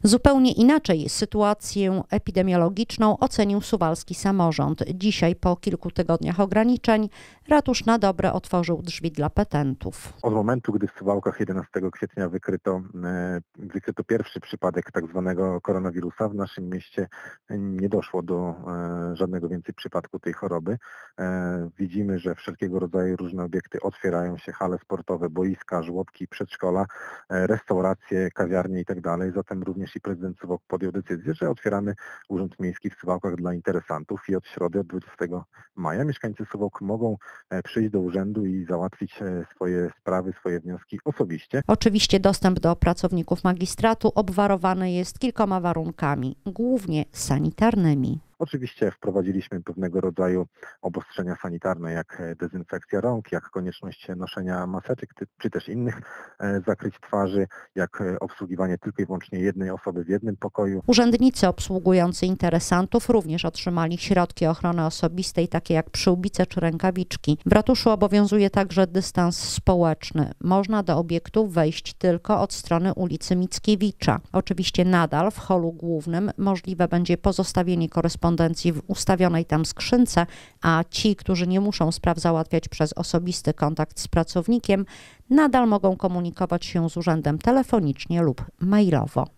Zupełnie inaczej sytuację epidemiologiczną ocenił suwalski samorząd. Dzisiaj, po kilku tygodniach ograniczeń, ratusz na dobre otworzył drzwi dla petentów. Od momentu, gdy w Suwałkach 11 kwietnia wykryto pierwszy przypadek tak zwanego koronawirusa, w naszym mieście nie doszło do żadnego więcej przypadku tej choroby. Widzimy, że wszelkiego rodzaju różne obiekty otwierają się, hale sportowe, boiska, żłobki, przedszkola, restauracje, kawiarnie itd. Zatem również i prezydent Suwałk podjął decyzję, że otwieramy Urząd Miejski w Suwałkach dla interesantów i od środy, od 20 maja mieszkańcy Suwałk mogą przyjść do urzędu i załatwić swoje sprawy, swoje wnioski osobiście. Oczywiście dostęp do pracowników magistratu obwarowany jest kilkoma warunkami, głównie sanitarnymi. Oczywiście wprowadziliśmy pewnego rodzaju obostrzenia sanitarne, jak dezynfekcja rąk, jak konieczność noszenia maseczek, czy też innych zakryć twarzy, jak obsługiwanie tylko i wyłącznie jednej osoby w jednym pokoju. Urzędnicy obsługujący interesantów również otrzymali środki ochrony osobistej, takie jak przyłbice czy rękawiczki. W ratuszu obowiązuje także dystans społeczny. Można do obiektu wejść tylko od strony ulicy Mickiewicza. Oczywiście nadal w holu głównym możliwe będzie pozostawienie korespondencji w ustawionej tam skrzynce, a ci, którzy nie muszą spraw załatwiać przez osobisty kontakt z pracownikiem, nadal mogą komunikować się z urzędem telefonicznie lub mailowo.